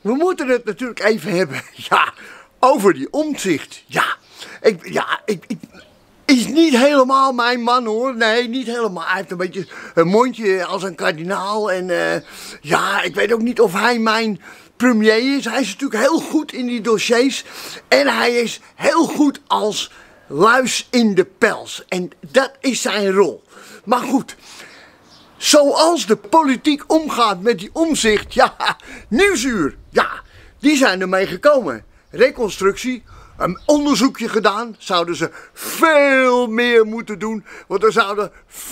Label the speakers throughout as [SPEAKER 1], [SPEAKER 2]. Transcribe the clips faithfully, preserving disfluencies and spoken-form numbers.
[SPEAKER 1] we moeten het natuurlijk even hebben, ja, over die Omtzigt. Ja, ik, ja, ik, ik, is niet helemaal mijn man hoor, nee, niet helemaal. Hij heeft een beetje een mondje als een kardinaal en uh, ja, ik weet ook niet of hij mijn premier is. Hij is natuurlijk heel goed in die dossiers en hij is heel goed als luis in de pels. En dat is zijn rol. Maar goed, zoals de politiek omgaat met die Omtzigt, ja, Nieuwsuur, ja, die zijn ermee gekomen. Reconstructie, een onderzoekje gedaan, zouden ze veel meer moeten doen, want er zouden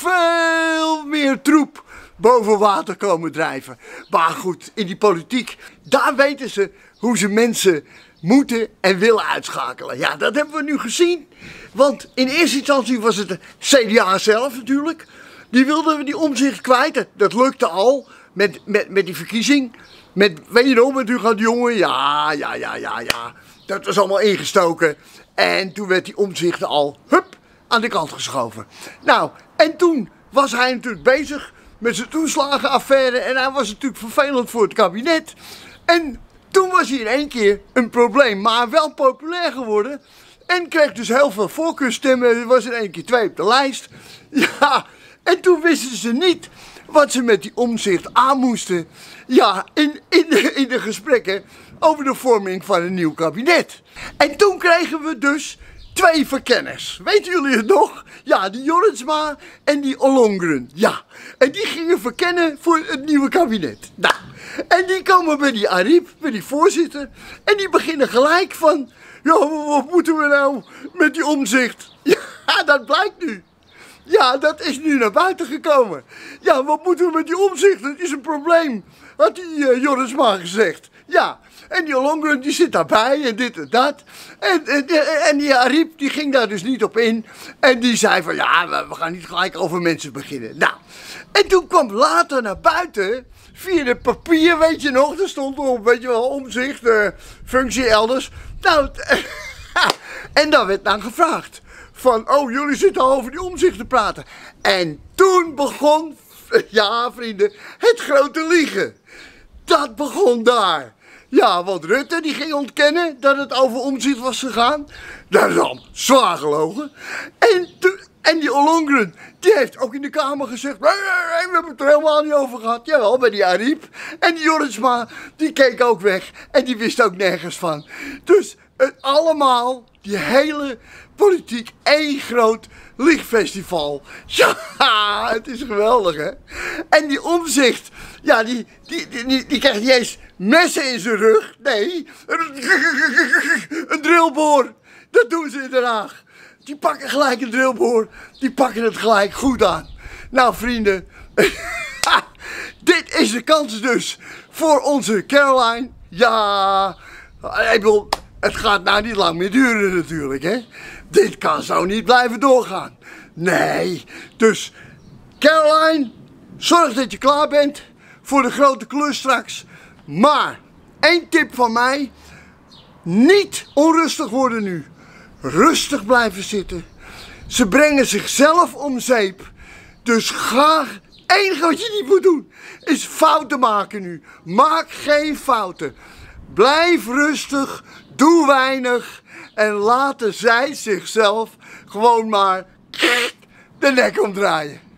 [SPEAKER 1] veel meer troep boven water komen drijven. Maar goed, in die politiek, daar weten ze hoe ze mensen moeten en willen uitschakelen. Ja, dat hebben we nu gezien, want in eerste instantie was het de C D A zelf natuurlijk. Die wilden die Omtzigt kwijt, dat lukte al met, met, met die verkiezing. Met, weet je nog, met Hugo de Jonge, ja, ja, ja, ja, ja. Dat was allemaal ingestoken. En toen werd die Omtzigt al, hup, aan de kant geschoven. Nou, en toen was hij natuurlijk bezig met zijn toeslagenaffaire. En hij was natuurlijk vervelend voor het kabinet. En toen was hij in één keer een probleem, maar wel populair geworden. En kreeg dus heel veel voorkeurstemmen. Er was in één keer twee op de lijst. Ja, en toen wisten ze niet wat ze met die Omtzigt aan moesten. Ja, in, in, de, in de gesprekken over de vorming van een nieuw kabinet. En toen kregen we dus twee verkenners. Weten jullie het nog? Ja, die Jorritsma en die Ollongren. Ja, en die gingen verkennen voor het nieuwe kabinet. Nou, en die komen bij die Ariep, bij die voorzitter. En die beginnen gelijk van, ja, wat moeten we nou met die Omtzigt? Ja, dat blijkt nu. Ja, dat is nu naar buiten gekomen. Ja, wat moeten we met die Omtzigt? Dat is een probleem, had die uh, Jorritsma gezegd. Ja, en die Ollongren die zit daarbij en dit en dat. En, en, en die Ariep die ging daar dus niet op in. En die zei van ja, we gaan niet gelijk over mensen beginnen. Nou, en toen kwam later naar buiten, via het papier, weet je nog, er stond op, weet je wel, Omtzigt, uh, functie elders. Nou, en dan werd dan gevraagd van, oh, jullie zitten al over die Omtzigt te praten. En toen begon, ja vrienden, het grote liegen. Dat begon daar. Ja, want Rutte die ging ontkennen dat het over Omtzigt was gegaan. Dat is al zwaar gelogen. En, en die Ollongren, die heeft ook in de Kamer gezegd, nee, nee, nee, we hebben het er helemaal niet over gehad. Jawel, bij die Ariep. En die Jorritsma, die keek ook weg en die wist ook nergens van. Dus het allemaal, die hele politiek, één groot lichtfestival. Ja, het is geweldig, hè? En die Omtzigt, ja, die, die, die, die, die krijgt niet eens messen in zijn rug. Nee, een, een drillboor. Dat doen ze in Den Haag. Die pakken gelijk een drillboor. Die pakken het gelijk goed aan. Nou, vrienden. Dit is de kans dus voor onze Caroline. Ja, ik bedoel, het gaat nou niet lang meer duren natuurlijk, hè. Dit kan zo niet blijven doorgaan. Nee, dus Caroline, zorg dat je klaar bent voor de grote klus straks. Maar, één tip van mij, niet onrustig worden nu. Rustig blijven zitten. Ze brengen zichzelf om zeep. Dus ga, het enige wat je niet moet doen, is fouten maken nu. Maak geen fouten. Blijf rustig, doe weinig en laten zij zichzelf gewoon maar de nek omdraaien.